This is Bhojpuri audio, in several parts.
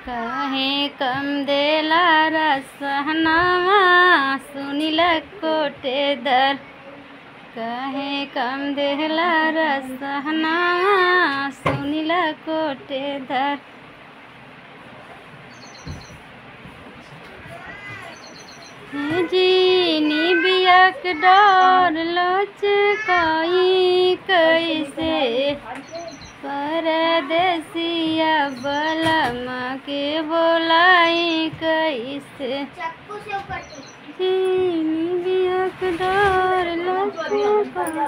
काहे कम देला रसहनवा सुनिल कोटेदार। काहे कम देला रसहनवा सुनिल कोटेदार। जीनी बियाक डर लचकाई कैसे परदेसिया बलमा के बोलाई कैसे। जीनी बियाक डर लचकाई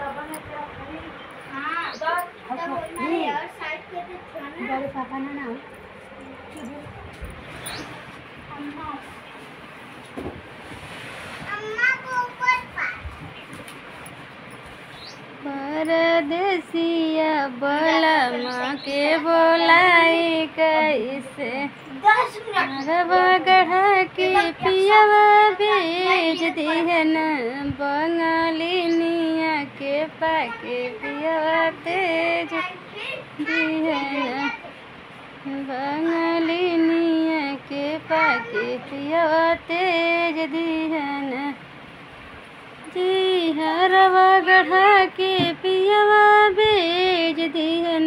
परदेसिया बलमा के बोलाई कैसे। गढ़ा के पियवा बेच दिहन बंगालिनिया के पाके पियवा तेज दिहन बंगालिनिया के पाके पियवा तेज दिहन। जी हरवा गढ़ा के पियवा बेच दिहन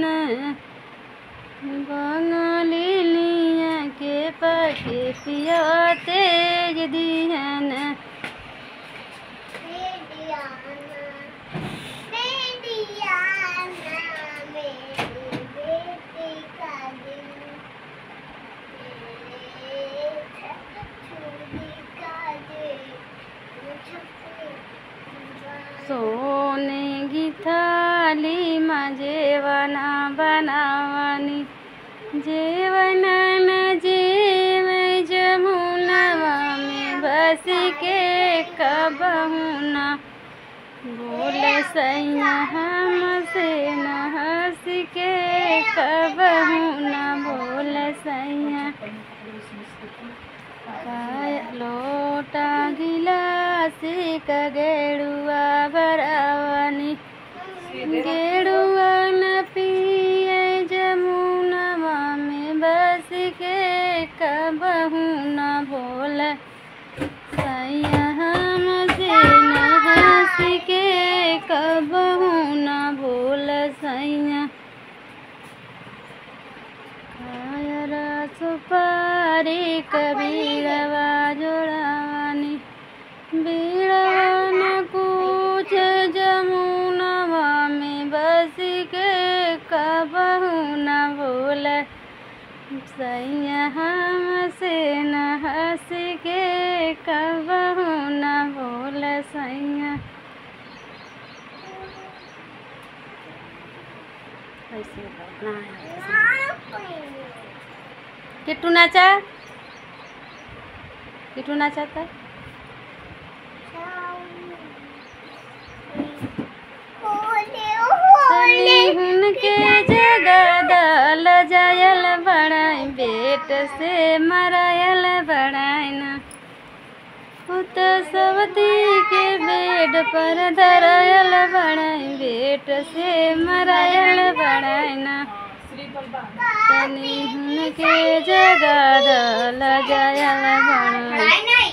बंगालिनिया के पाके पियवा तेज दिहन। सोने की थाली में जेवना बनावनी जेवन न जेव जमुनवा में बस के कबहुना बोले सैया हमसे न हंस के कबहुना बोले सैया। लोटा गिलास गेड़ुआ बरावनी गेड़ुआ न पिए जमुनवा में बस के कबहू न बोल सैया हमसे न हंस के कबहू न बोल सैया। सुपारी कबीरवा जोड़ानी बीड़वा न कुछ जमुनवा में बस के कबहू न बोल सैया हमसे न हंस के कबहू न बोल सैया। किट्टू नाचा किट्टू नाचाता उनके जगह दल जायल बड़ाई बेट से मरायल बड़ाई ना उत सवती के बेड पर धरायल बड़ाई बेट से मरायल बड़ाई ना। तनी उनके जगह दल जायल बड़ाई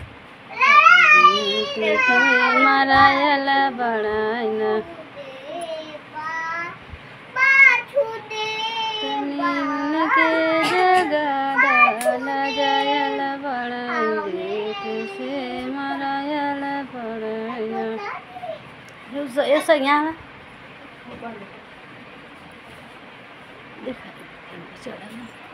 मरायल बड़ाई ना। उनके जगह दल जायल बड़ाई बेट से मरायल बड़ाई ना। ऐसा यहाँ देखा चला